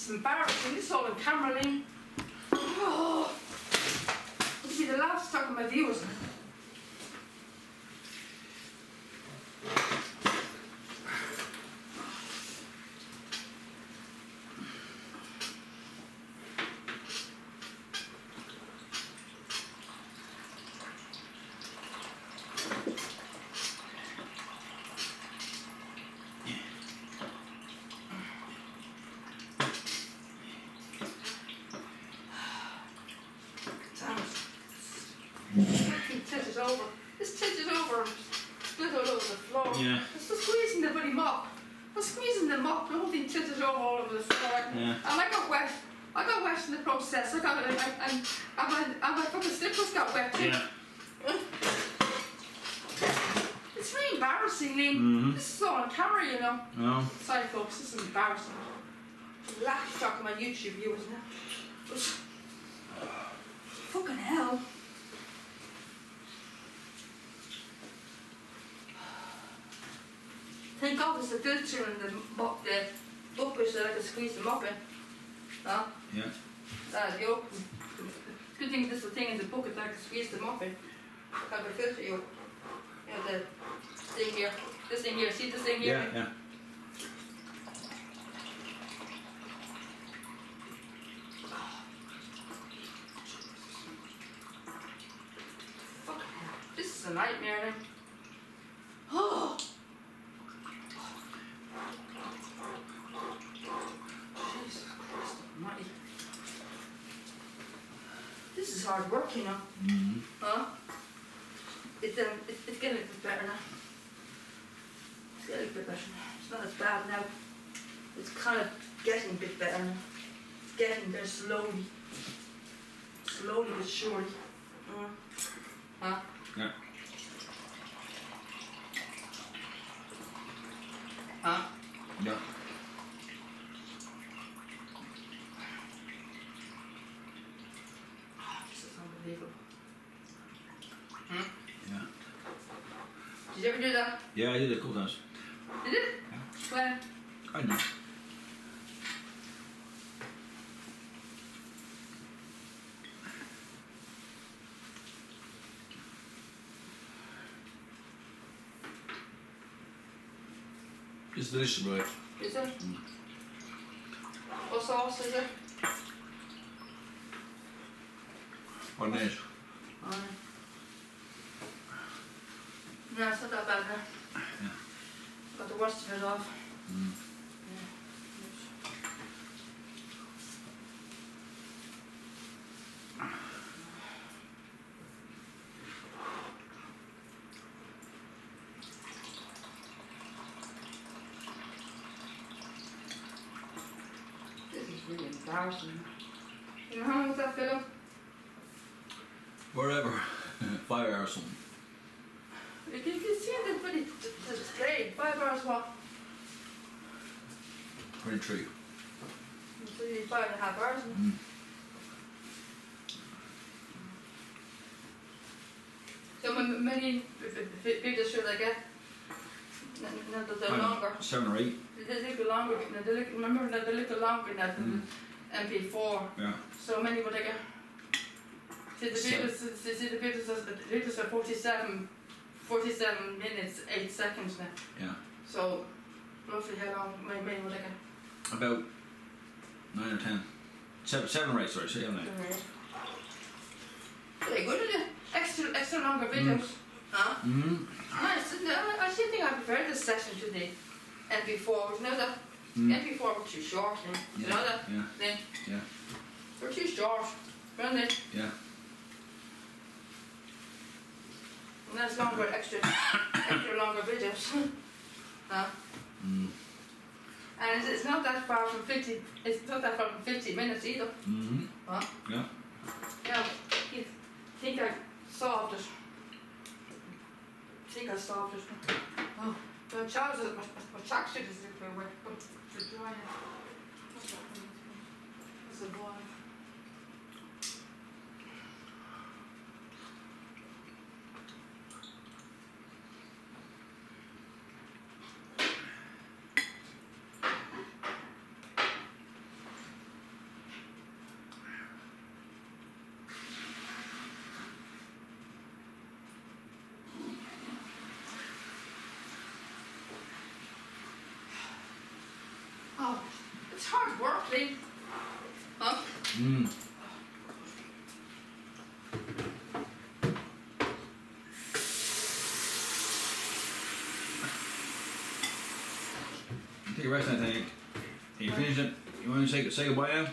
This is embarrassing. This is all on camera, Lynn. Oh, it'll be the last talk of my viewers. This tilted over and split all over the floor. Yeah. It's just squeezing the bloody mop. I was squeezing the mop, the whole thing tilted over all over the floor. Yeah. And I got wet. I got wet in the process. And my fucking slippers got wet too. Yeah. It's really embarrassing, Liam. Mm-hmm. This is all on camera, you know. No. Sorry folks, this is embarrassing. Last talk of my YouTube viewers now. Fucking hell. Thank God there's a filter in the bucket so that I can squeeze them up in. Huh? Yeah. The yolk. Good thing there's a thing in the bucket that I can squeeze them up in. Have a filter yolk. You know, the thing here. This thing here. See this thing here? Yeah, yeah. Fucking hell. This is a nightmare then. Oh! Jesus Christ almighty. This is hard work, you know. Mm-hmm. Huh? It's getting a bit better now. It's getting a bit better now. It's not as bad now. It's kind of getting a bit better now. It's getting there slowly. Slowly but surely. Huh? Yeah. Huh? Yeah. This is unbelievable. Yeah. Did you ever do that? Yeah, I did it a couple times. Did it? Yeah. When? I know. It's delicious, right? Is it? What sauce is it? On it. No, it's not that bad now. Yeah. Got the worst of it off. Mm. This is really embarrassing. You know how long was that, Philip? Wherever. 5 hours something. You can see the bloody the display. 5 hours what? 23. So you need 5.5 hours. Mm. So many videos should I get? No, they're longer. 7 or 8. They're a little longer. Remember they're a little longer than the MP4. Yeah. So many would I get? See the videos are 47 minutes 8 seconds now. Yeah. So roughly how long many would I get? About 9 or 10. 7 or 8, sorry. 7 or 8. Very good, isn't it? Extra longer videos. Huh? Mm-hmm. Nice. I still think I prefer this session to the MP4. You know that? MP4 were too short. You know that? Yeah. Then Yeah. they're too short. Weren't they? Yeah. And that's longer, extra longer videos. Huh? Mm. And it's not that far from 50. It's not that far from 50 minutes either. Mm-hmm. Huh? Yeah. Yeah. You think I solved it? I solved it. Oh, the Charles, my tracksuit is everywhere. But to dry it. What's that? It's a boy. It's hard work, Lee. Huh? Mmm. Take a rest now, Tank. You finished it? You want to say goodbye now?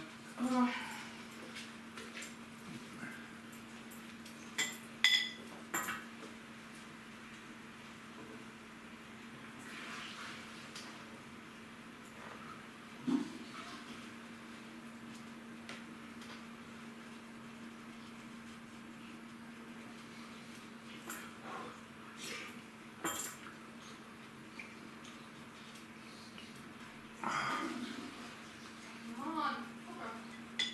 Come on. Okay.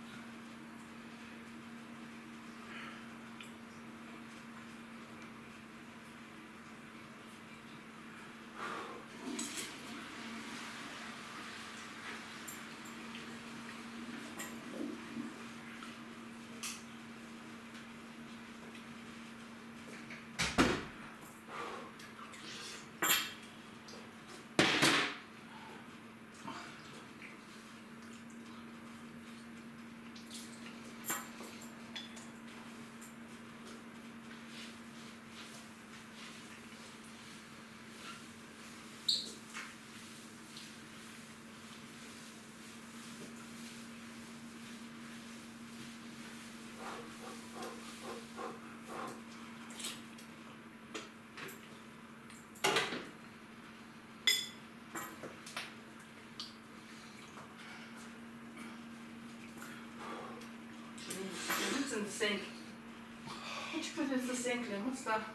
What's in the sink? What you put in the sink, Lynn? What's that?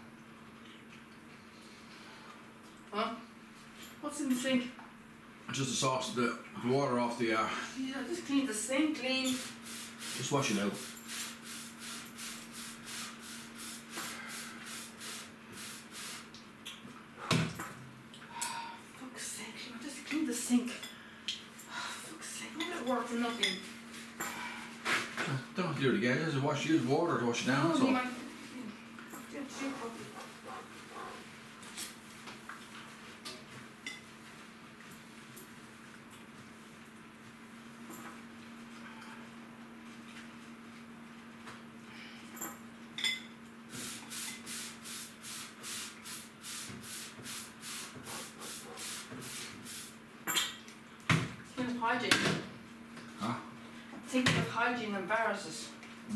Huh? What's in the sink? Just the sauce, the water off the. Yeah, just clean the sink, clean. Just wash it out. Fuck's sake, Lynn, just clean the sink. Fuck's sake, not at work for nothing. Don't have to do it again. Just use water to wash it down. That's you all. might. Yeah, you probably. Think of hygiene. Huh? Thinking of hygiene embarrasses.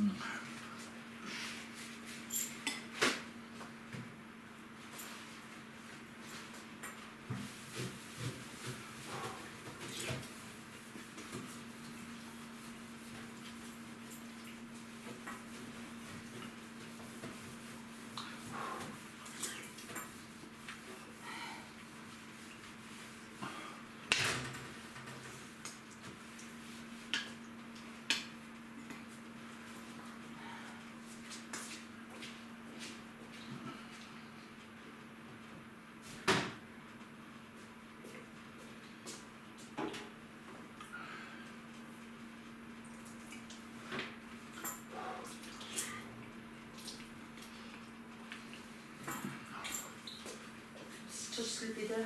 It's just sleepy there.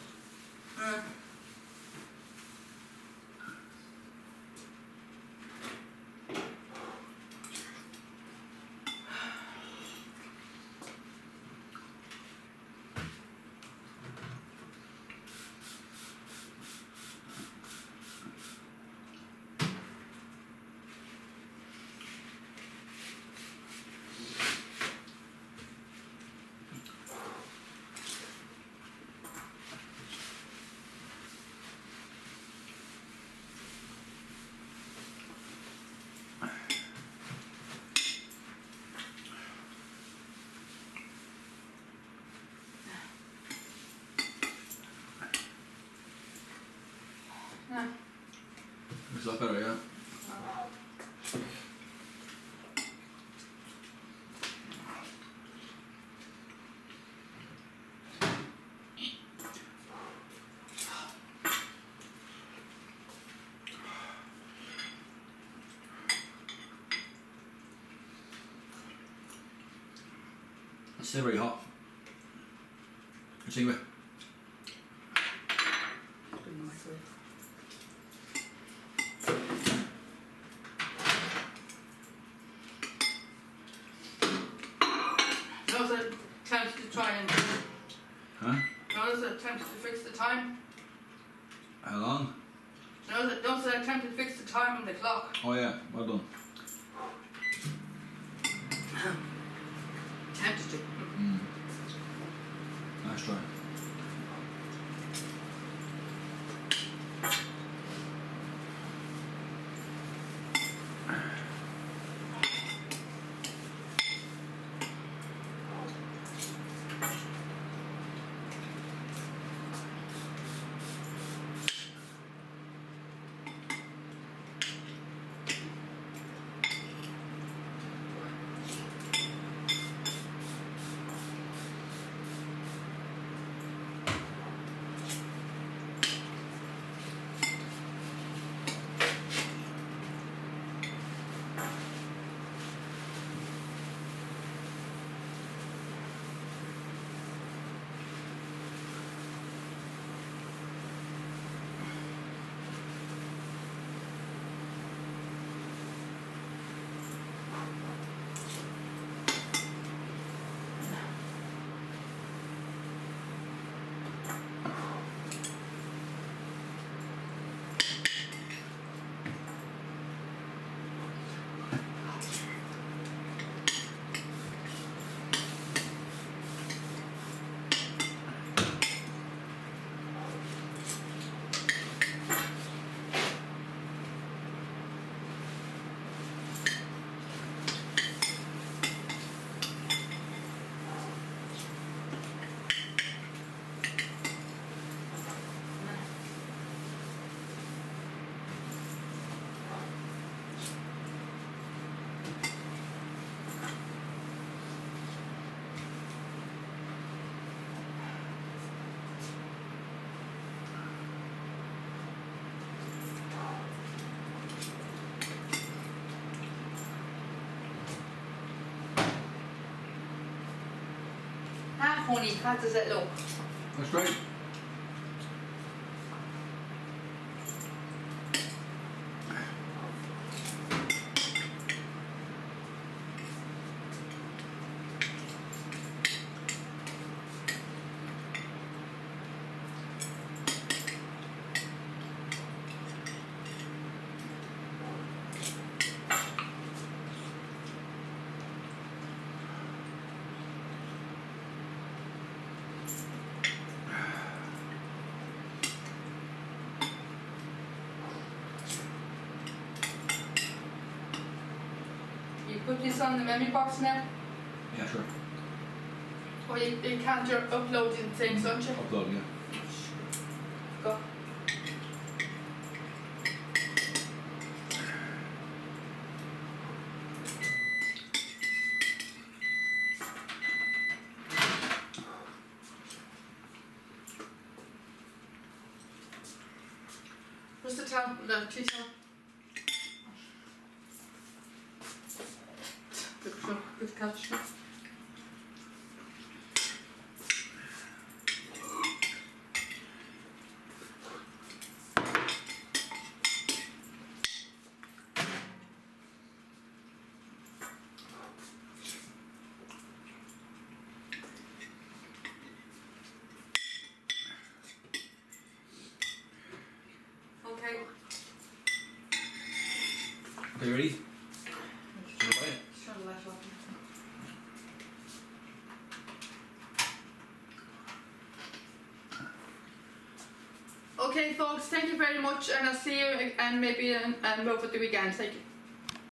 Yeah. It's a lot better, yeah. It's still very hot. Anyway. Put it in the microwave. trying. Huh? Notice I attempted to fix the time. How long? Notice I attempted to fix the time on the clock. Oh yeah, well done. Attempted to. Nice try. Honey, how does it look? That's great. You put this on the memory box now? Yeah, sure. Or you can't upload in things, don't you? Upload, yeah. Go. What's the towel? The tea towel? Good catch. Okay. Okay, ready? Just turn the light off. Okay folks, thank you very much and I'll see you and maybe over the weekend. Thank you.